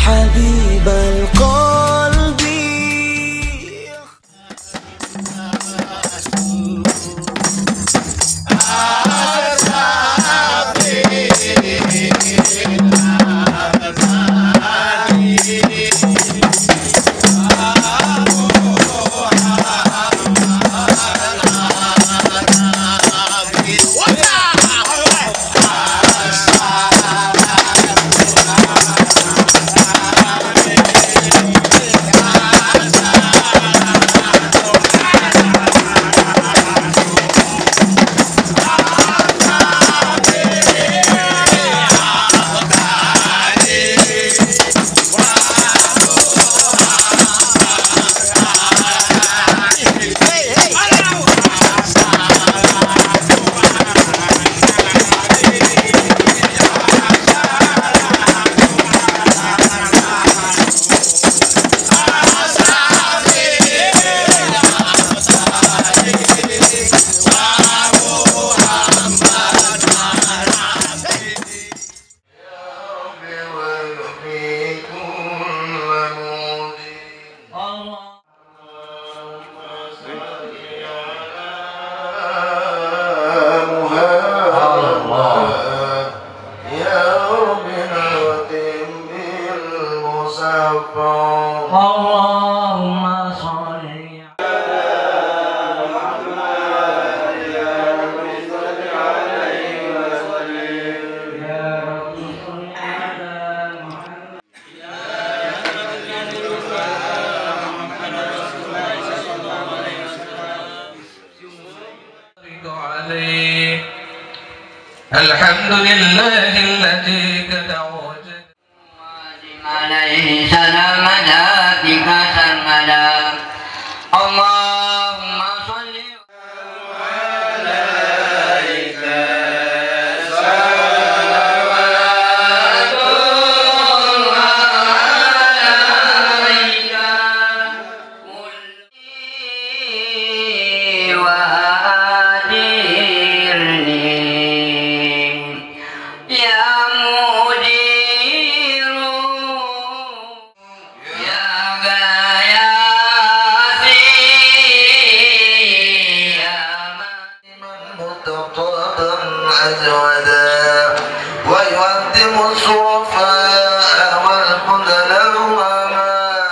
حبيب القلب. الحمد لله الذي قد وجد عليه سلام ذاتك سرمدا. اللهم صل عليك صلوات عليك ويقدم الصوفاء والبدلاء وما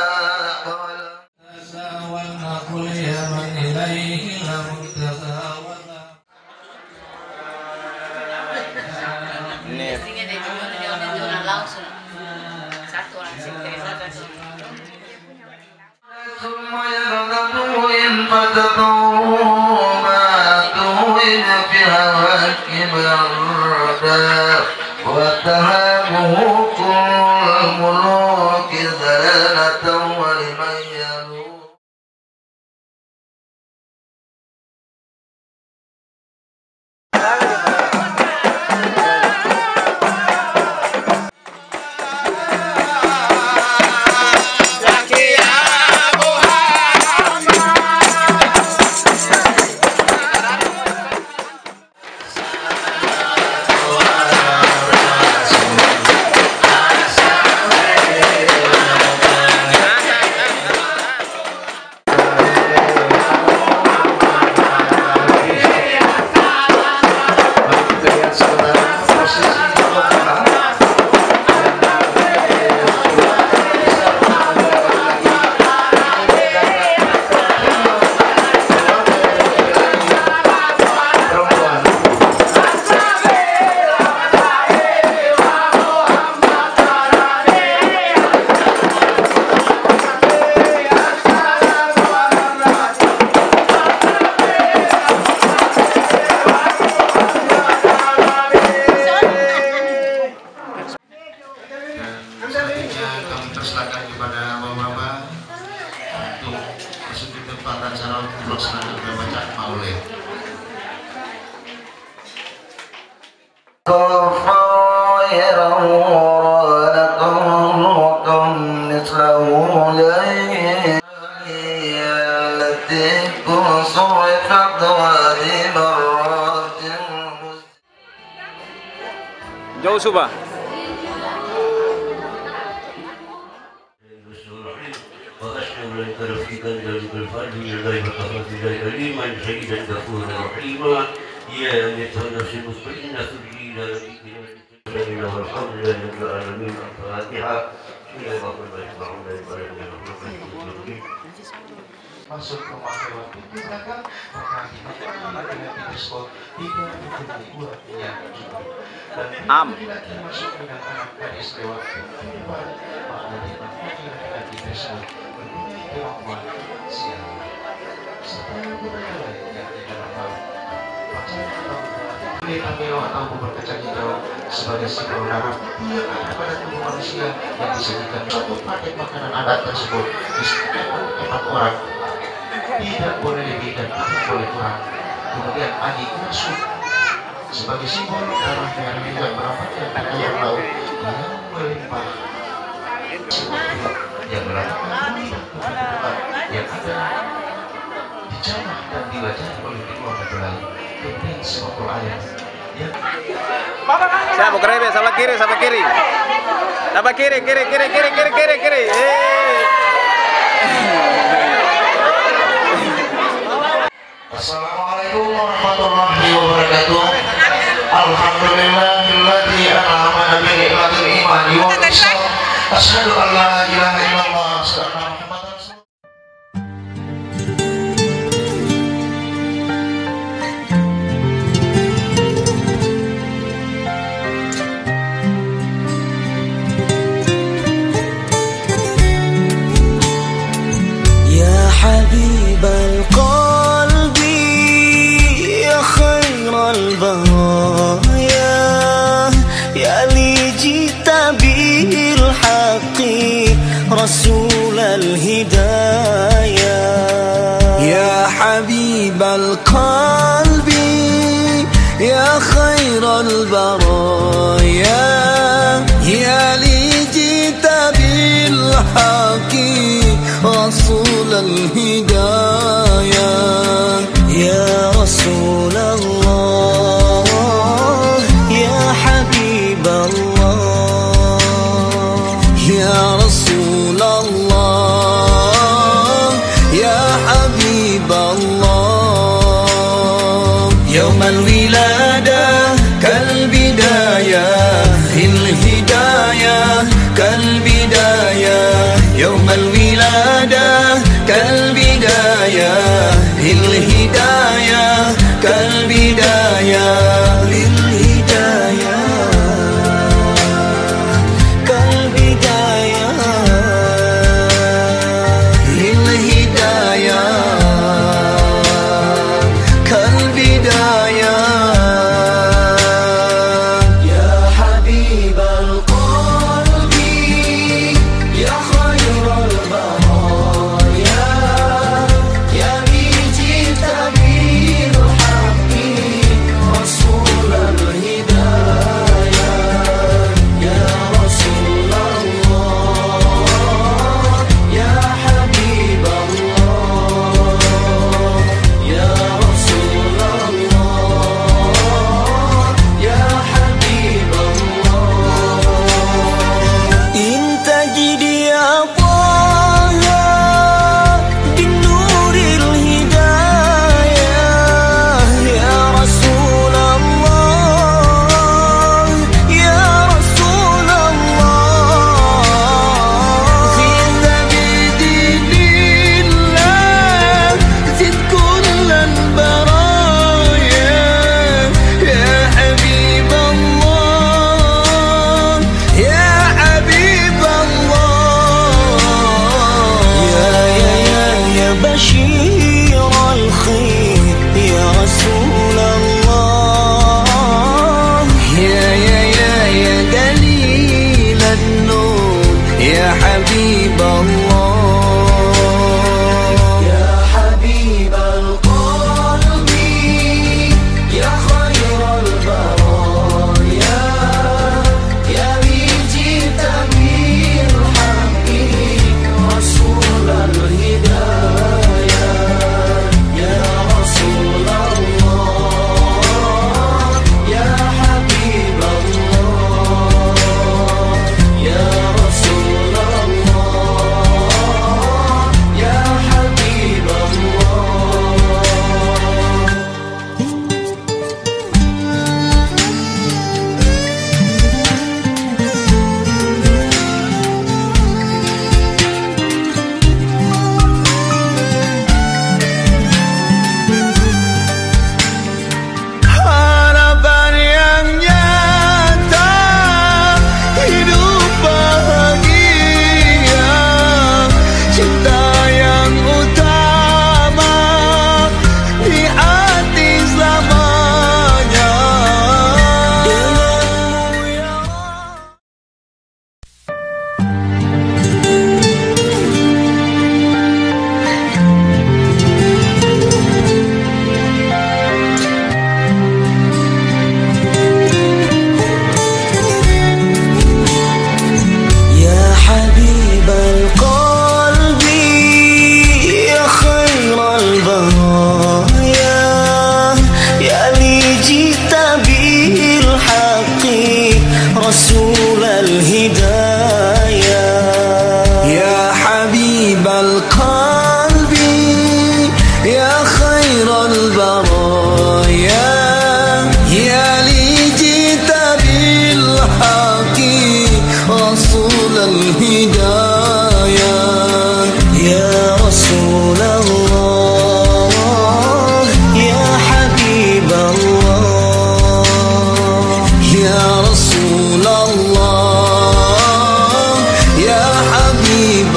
تساوى كل من إليه لمنتهى. ثم يغضب إن فتدعوا ما توهن في هواك بردا واتهامه كل الملوك ذلالة ولمن يلوك. Persilakan kepada bapak-bapak untuk masuk ke tempat acara untuk melaksanakan bacaan maulid. Jauh subah. لن ترفيقا ذلك الفرد لله وقفت الله كريما شهيدا غفورا رحيما يا أيتها النفس المطمئنة ترجي إلى ربك لا والحمد لله رب العالمين. الفاتحة. بسم الله الرحمن الرحيم. Masuk ke masa waktu kita maka kita sekolah tidak menjadi buah yang cukup dan bila kita masuk dengan anak gadis lewat kehidupan maka kita sekolah mempunyai kemampuan siapa supaya budaya lain yang tidak tahu macam ini kami tahu berkacang hijau sebagai simbol darah yang ada pada tubuh manusia yang disajikan suatu paket makanan adat tersebut disediakan 4 orang. Tidak boleh lebih dan tidak boleh kurang. Kemudian adik masuk sebagai simbol darah merah juga merapat dan air laut yang melimpah yang berada yang ada dijamah dan dibaca oleh kedua mempelai. Kemudian sebotol air yang Sama kiri, sama kiri, sama kiri. Sama kiri. Assalamualaikum warahmatullahi wabarakatuh. Alhamdulillahilladzi an'amana bi ni'matil imani wal islam. Asyhadu an la ilaha illallah wa asyhadu anna Muhammadar Rasulullah. يا حبيب القلب يا خير البرايا يا لي جئت بالحق رسول الهدايا يا حبيب القلب يا خير البرايا يا لي جئت بالحق رسول الهدايا يا رسول الله يا حبيب الله يا رسول الله يا حبيب الله يوم الولادة كالبداية الهداية كالبداية يوم الولادة كالبداية للهداية كالبداية للهداية كالبداية رسول الهداية يا رسول الله يا حبيب الله يا رسول الله يا حبيب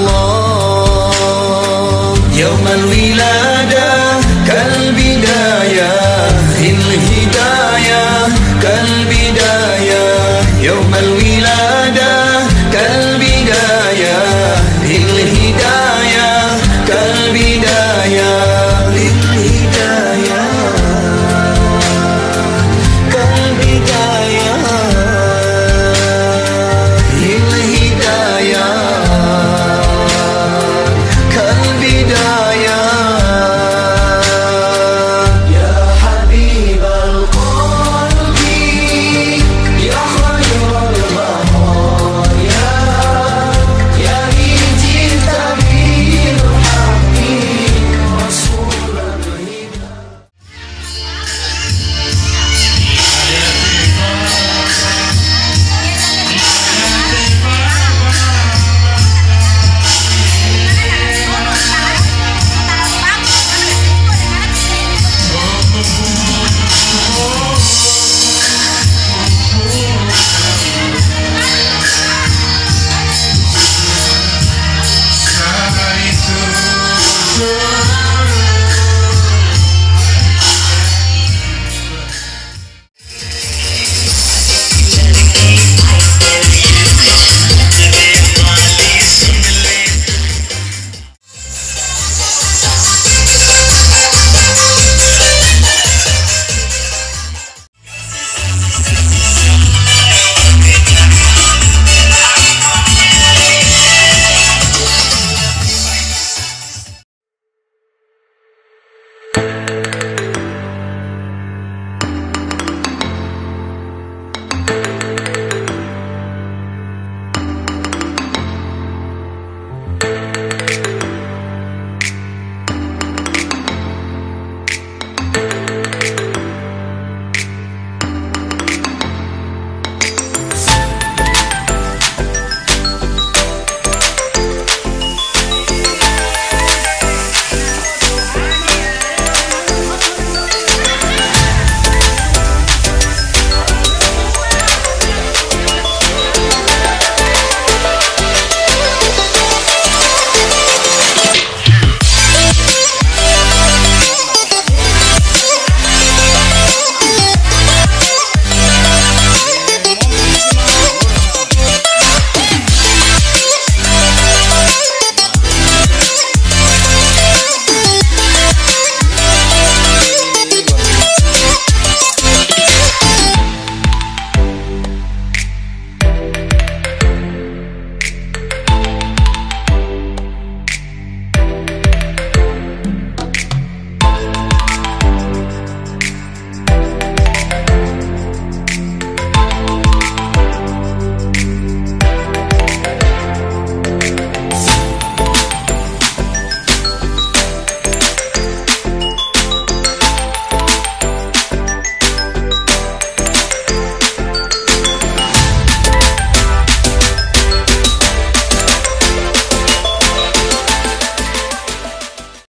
الله يوم الولادة كالبداية الهداية كالبداية يوم الولادة